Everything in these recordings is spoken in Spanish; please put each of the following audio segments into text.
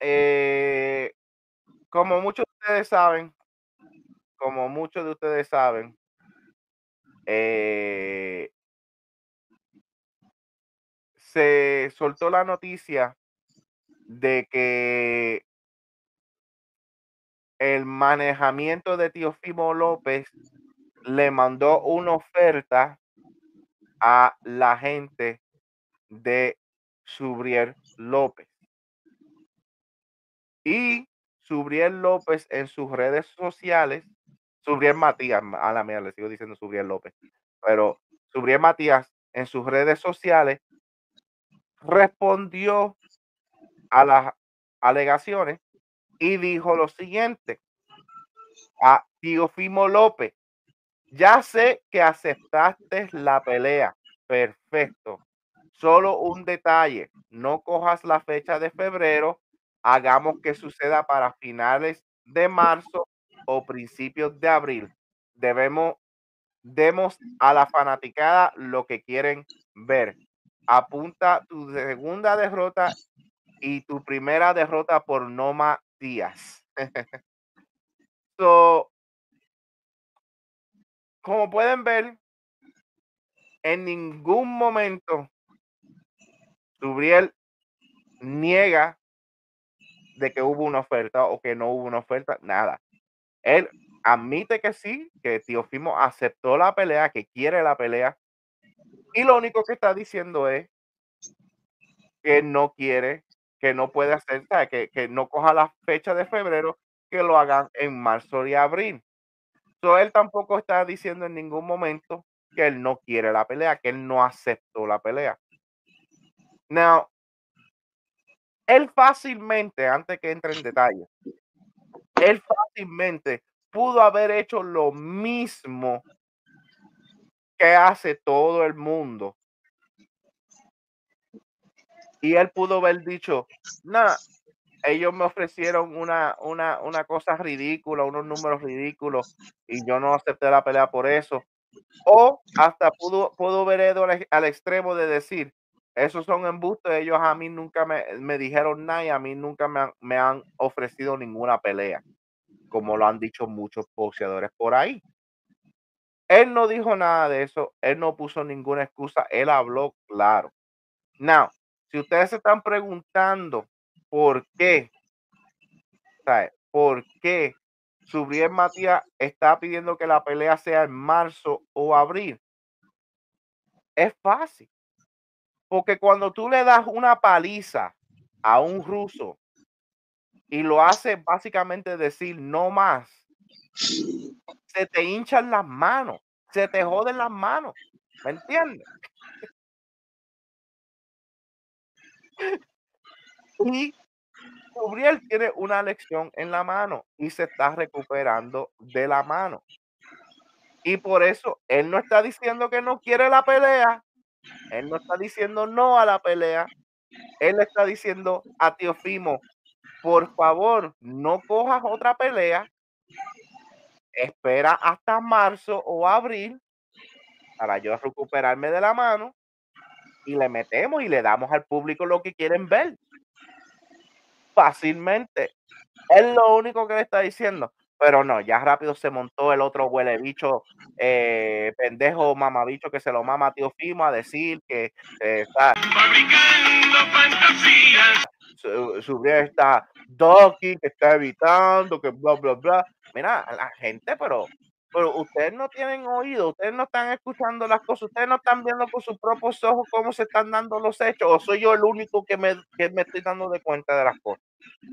como muchos de ustedes saben, como muchos de ustedes saben, eh, se soltó la noticia de que el manejamiento de Teófimo López le mandó una oferta a la gente de Subriel López. Y Subriel López en sus redes sociales, Subriel Matías, a la mía le sigo diciendo Subriel López, pero Subriel Matías en sus redes sociales respondió a las alegaciones y dijo lo siguiente a Teófimo López: ya sé que aceptaste la pelea, perfecto. Solo un detalle, no cojas la fecha de febrero, hagamos que suceda para finales de marzo o principios de abril. Demos a la fanaticada lo que quieren ver. Apunta tu segunda derrota y tu primera derrota por Noma Díaz. So, como pueden ver, en ningún momento Subriel niega de que hubo una oferta o que no hubo una oferta, nada. Él admite que sí, que Teófimo aceptó la pelea, que quiere la pelea, y lo único que está diciendo es que no quiere, que no puede hacer, ¿sabes? Que no coja la fecha de febrero, que lo hagan en marzo y abril. So, él tampoco está diciendo en ningún momento que él no quiere la pelea, que él no aceptó la pelea. Now, él fácilmente, antes que entre en detalle, él fácilmente pudo haber hecho lo mismo que hace todo el mundo. Y él pudo haber dicho, no, ellos me ofrecieron una cosa ridícula, unos números ridículos, y yo no acepté la pelea por eso. O hasta pudo haber ido al extremo de decir, esos son embustes, ellos a mí nunca me dijeron nada y a mí nunca me han ofrecido ninguna pelea, como lo han dicho muchos boxeadores por ahí. Él no dijo nada de eso, él no puso ninguna excusa, él habló claro. Now, si ustedes se están preguntando por qué, ¿sabe? ¿Por qué Subriel Matías está pidiendo que la pelea sea en marzo o abril? Es fácil, porque cuando tú le das una paliza a un ruso y lo hace básicamente decir no más, se te hinchan las manos, se te joden las manos, ¿me entiendes? Y Subriel tiene una lección en la mano y se está recuperando de la mano. Y por eso él no está diciendo que no quiere la pelea, él no está diciendo no a la pelea, él está diciendo a Teófimo, por favor, no cojas otra pelea, espera hasta marzo o abril para yo recuperarme de la mano y le metemos y le damos al público lo que quieren ver. Fácilmente. Es lo único que le está diciendo. Pero no, ya rápido se montó el otro huele bicho, pendejo mamabicho que se lo mama a Teófimo a decir que Fabricando fantasías. Subriel está ducking, que está evitando, que bla, bla, bla. Mira, la gente, pero ustedes no tienen oído, ustedes no están escuchando las cosas, ustedes no están viendo con sus propios ojos cómo se están dando los hechos, o soy yo el único que me estoy dando de cuenta de las cosas.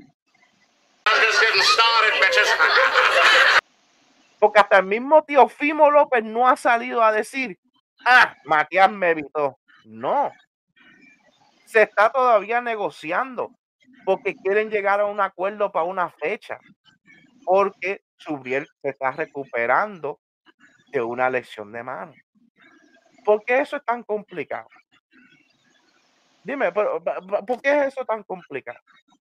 Porque hasta el mismo Teófimo López no ha salido a decir, Matías me evitó. No, se está todavía negociando porque quieren llegar a un acuerdo para una fecha, porque Subriel se está recuperando de una lesión de mano. ¿Por qué eso es tan complicado? Dime, pero, ¿por qué es eso tan complicado?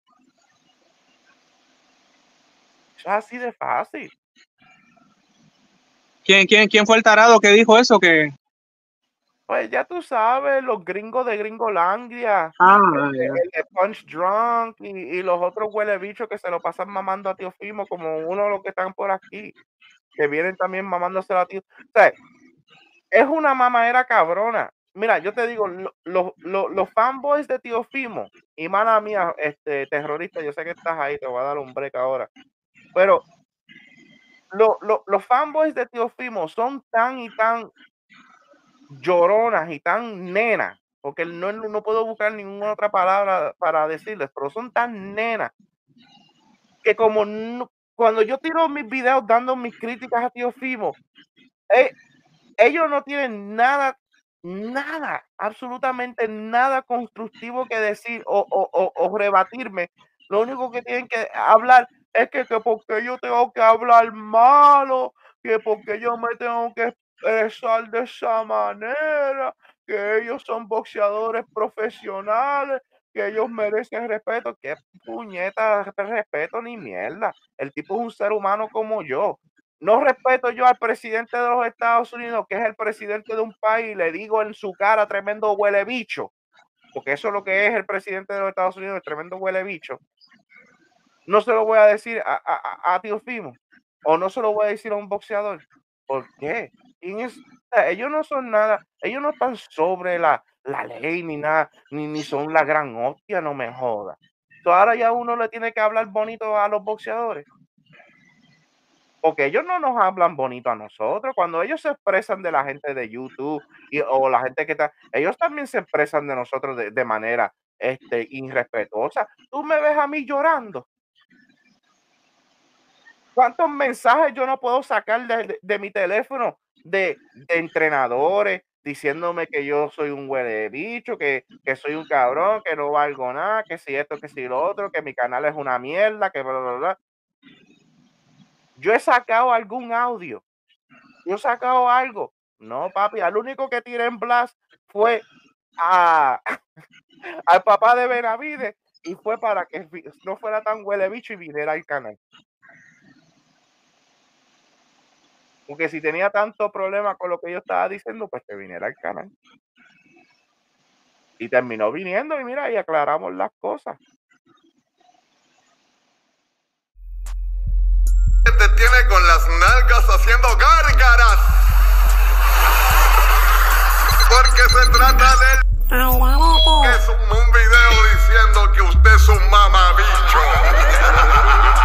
Es así de fácil. ¿Quién fue el tarado que dijo eso? Que Pues ya tú sabes, los gringos de Gringolandia, Ya. el de Punch Drunk y los otros huele bichos que se lo pasan mamando a Tío Fimo, como uno de los que están por aquí, que vienen también mamándoselo a Tío. O sea, es una mamadera cabrona. Mira, yo te digo, los fanboys de Tío Fimo, y mala mía, terrorista, yo sé que estás ahí, te voy a dar un break ahora, pero los fanboys de Tío Fimo son tan y tan lloronas y tan nenas, porque no puedo buscar ninguna otra palabra para decirles, pero son tan nenas que como cuando yo tiro mis videos dando mis críticas a Tío Fimo, ellos no tienen nada, absolutamente nada constructivo que decir o rebatirme. Lo único que tienen que hablar es que porque yo tengo que hablar malo, que porque yo me tengo que expresar de esa manera, que ellos son boxeadores profesionales, que ellos merecen respeto. ¿Qué puñeta respeto ni mierda? El tipo es un ser humano como yo. No respeto yo al presidente de los Estados Unidos, que es el presidente de un país, y le digo en su cara tremendo huele bicho, porque eso es lo que es el presidente de los Estados Unidos, el tremendo huele bicho. No se lo voy a decir a Tío Fimo, o no se lo voy a decir a un boxeador. ¿Por qué? Ellos no son nada, ellos no están sobre la ley ni nada, ni son la gran hostia, no me joda. Ahora ya uno le tiene que hablar bonito a los boxeadores. Porque ellos no nos hablan bonito a nosotros. Cuando ellos se expresan de la gente de YouTube o la gente que está, ellos también se expresan de nosotros de manera irrespetuosa. Tú me ves a mí llorando. ¿Cuántos mensajes yo no puedo sacar de mi teléfono de entrenadores diciéndome que yo soy un huele bicho, que soy un cabrón, que no valgo nada, que si esto, que si lo otro, que mi canal es una mierda, que bla, bla, bla? Yo he sacado algún audio. Yo he sacado algo. No, papi, al único que tiré en blast fue al papá de Benavides, y fue para que no fuera tan huele bicho y viniera al canal. Porque si tenía tanto problema con lo que yo estaba diciendo, pues que viniera al canal. Y terminó viniendo y mira, y aclaramos las cosas. Te tiene con las nalgas haciendo gárgaras. Porque se trata de... Es un video diciendo que usted es un mamabicho.